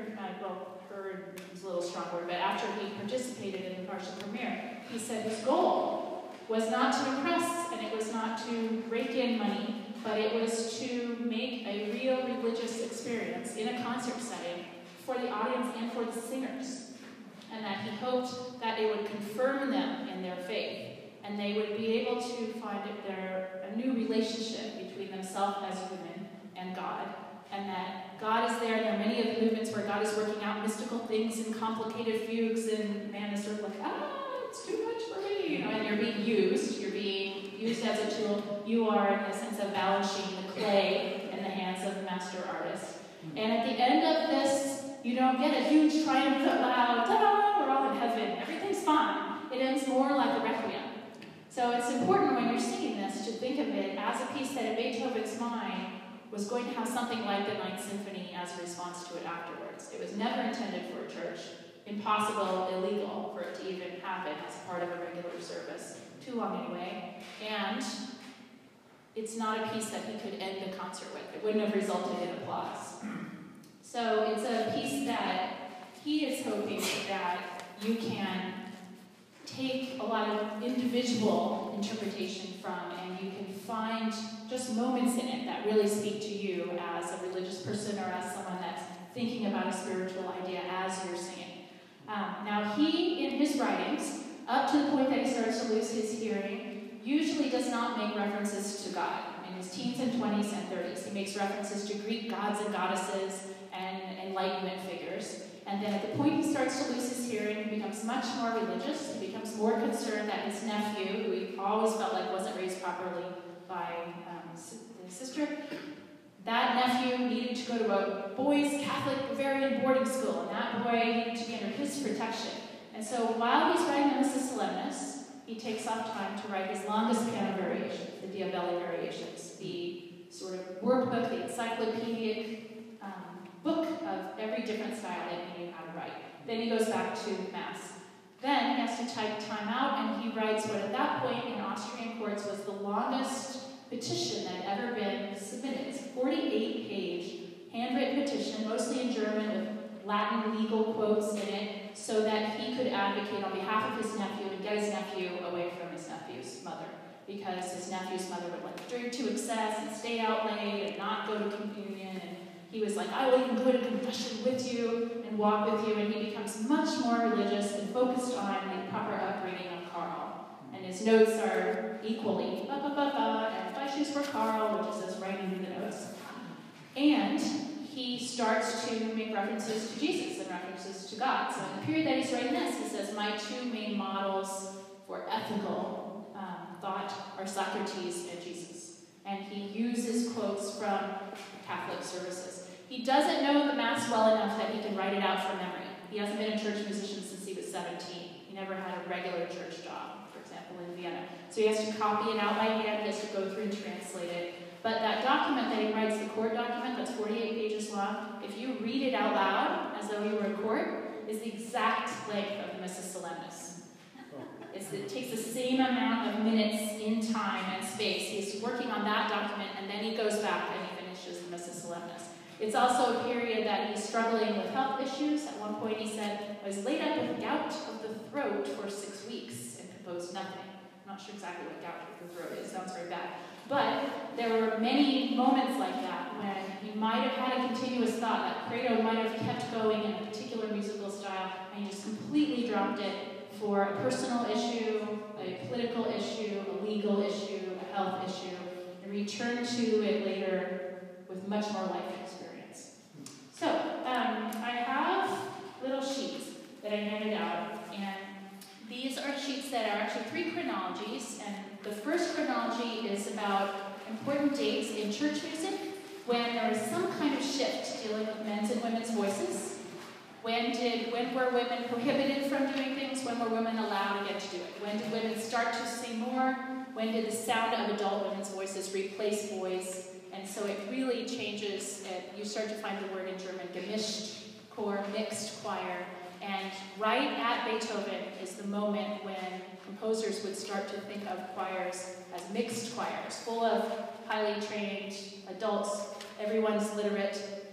well, heard is a little strong word, but after he participated in the partial premiere, he said his goal was not to impress, and it was not to rake in money, but it was to make a real religious experience in a concert setting for the audience and for the singers. And that he hoped that it would confirm them in their faith, and they would be able to find their, a new relationship between themselves as women and God, and that God is there. There are many of the movements where God is working out mystical things and complicated fugues, and man is sort of like, ah, it's too much for me, you know, and you're being used. You're being used as a tool. You are, in the sense of balancing the clay in the hands of the master artist. And at the end of this, you don't get a huge triumphant loud, ta-da, we're all in heaven, everything's fine. It ends more like a requiem. So it's important when you're singing this to think of it as a piece that in Beethoven's mind was going to have something like the Ninth Symphony as a response to it afterwards. It was never intended for a church. Impossible, illegal for it to even happen as part of a regular service. Too long anyway. And it's not a piece that he could end the concert with. It wouldn't have resulted in applause. So it's a piece that he is hoping that you can take a lot of individual interpretation from, and you can find just moments in it that really speak to you as a religious person or as someone that's thinking about a spiritual idea as you're singing. Um, now he, in his writings, up to the point that he starts to lose his hearing, usually does not make references to God. In his teens and twenties and thirties, he makes references to Greek gods and goddesses and Enlightenment figures. And then at the point he starts to lose his hearing, he becomes much more religious. He becomes more concerned that his nephew, who he always felt like wasn't raised properly by um, his sister, that nephew needed to go to a boys' Catholic Bavarian boarding school, and that boy needed to be under his protection. And so while he's writing the Missa solemnis, he takes off time to write his longest piano variations, the Diabelli variations, the sort of workbook, the encyclopedic um, book of every different style that he knew how to write. Then he goes back to Mass. Then he has to take time out, and he writes what at that point in Austrian courts was the longest petition that had ever been submitted. It's a forty-eight page handwritten petition, mostly in German with Latin legal quotes in it, so that he could advocate on behalf of his nephew and get his nephew away from his nephew's mother, because his nephew's mother would like drink to excess and stay out late and not go to communion, and he was like, I will even go to confession with you and walk with you, and he becomes much more religious and focused on the proper upbringing of Carl. And his notes are equally ba ba ba ba and five shoes for Carl, which is his writing in the notes. And he starts to make references to Jesus and references to God. So in the period that he's writing this, he says, my two main models for ethical um, thought are Socrates and Jesus. And he uses quotes from Catholic services. He doesn't know the Mass well enough that he can write it out from memory. He hasn't been a church musician since he was seventeen. He never had a regular church job, for example, in Vienna. So he has to copy it out by hand. He has to go through and translate it. But that document that he writes, the court document that's forty-eight pages long, if you read it out loud as though you were in court, is the exact length of the Missa solemnis. It's, it takes the same amount of minutes in time and space. He's working on that document, and then he goes back and he finishes the Missa solemnis. It's also a period that he's struggling with health issues. At one point he said, I was laid up with gout of the throat for six weeks and composed nothing. I'm not sure exactly what gout of the throat is. It sounds very bad. But there were many moments like that when he might have had a continuous thought. That credo might have kept going in a particular musical style, and he just completely dropped it for a personal issue, a political issue, a legal issue, a health issue, and returned to it later with much more life experience. So, um, I have little sheets that I handed out, and these are sheets that are actually three chronologies, and the first chronology is about important dates in church music when there was some kind of shift dealing with men's and women's voices. When did when were women prohibited from doing things? When were women allowed again to do it? When did women start to sing more? When did the sound of adult women's voices replace boys? And so it really changes. It, you start to find the word in German, gemischt chor, mixed choir. And right at Beethoven is the moment when composers would start to think of choirs as mixed choirs, full of highly trained adults. Everyone's literate.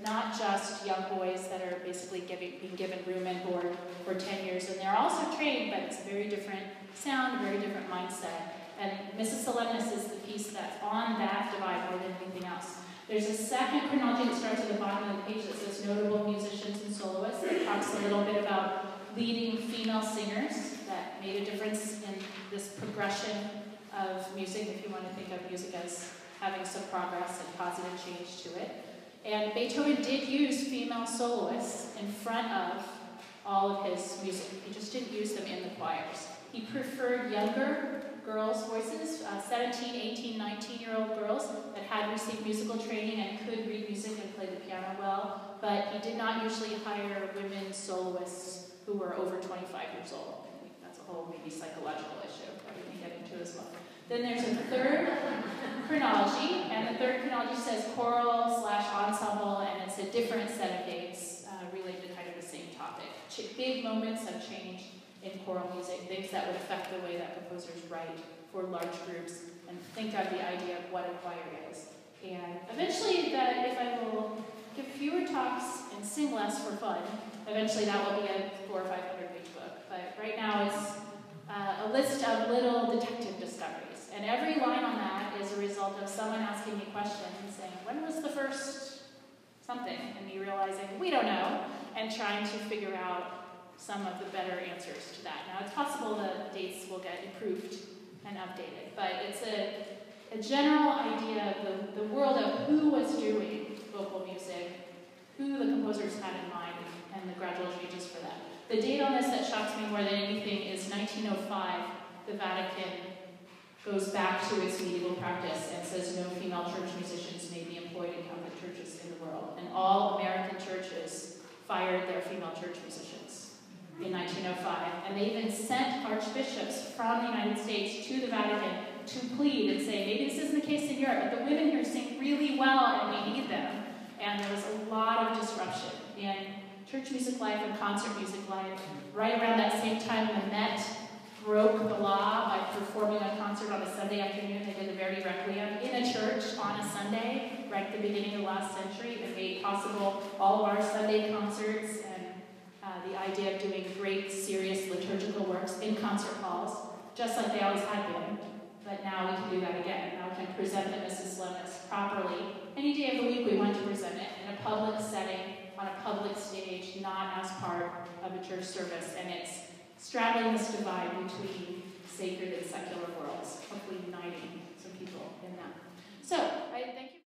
not just young boys that are basically giving, being given room and board for ten years, and they're also trained, but it's a very different sound, a very different mindset. And Missa Solemnis is the piece that's on that divide more than anything else. There's a second chronology that starts at the bottom of the page that says notable musicians and soloists. That talks a little bit about leading female singers that made a difference in this progression of music, if you want to think of music as having some progress and positive change to it. And Beethoven did use female soloists in front of all of his music. He just didn't use them in the choirs. He preferred younger girls' voices, uh, seventeen, eighteen, nineteen-year-old girls that had received musical training and could read music and play the piano well, but he did not usually hire women soloists who were over twenty-five years old. I think that's a whole maybe psychological issue that we can get into as well. Then there's a third chronology, and the third chronology says choral slash ensemble, and it's a different set of dates uh, related to kind of the same topic. Ch- big moments have changed in choral music, things that would affect the way that composers write for large groups and think of the idea of what a choir is. And eventually, that if I will give fewer talks and sing less for fun, eventually that will be a four or five hundred page book. But right now it's uh, a list of little detective discoveries. And every line on that is a result of someone asking me questions and saying, when was the first something? And me realizing, we don't know, and trying to figure out some of the better answers to that. Now, it's possible the dates will get improved and updated, but it's a, a general idea of the, the world of who was doing vocal music, who the composers had in mind, and the gradual changes for that. The date on this that shocks me more than anything is nineteen oh five. The Vatican goes back to its medieval practice and says no female church musicians may be employed in Catholic churches in the world. And all American churches fired their female church musicians in nineteen oh five. And they even sent archbishops from the United States to the Vatican to plead and say, maybe this isn't the case in Europe, but the women here sing really well and we need them. And there was a lot of disruption in church music life and concert music life. Right around that same time, the Met broke the law by performing a concert on a Sunday afternoon. They did the Verdi Requiem in a church on a Sunday, right at the beginning of the last century, and made possible all of our Sunday concerts and uh, the idea of doing great, serious liturgical works in concert halls, just like they always had been. But now we can do that again. Now we can present the Missa Solemnis properly. Any day of the week we want to present it in a public setting, on a public stage, not as part of a church service. And it's straddling this divide between sacred and secular worlds, hopefully uniting some people in that. So, I thank you.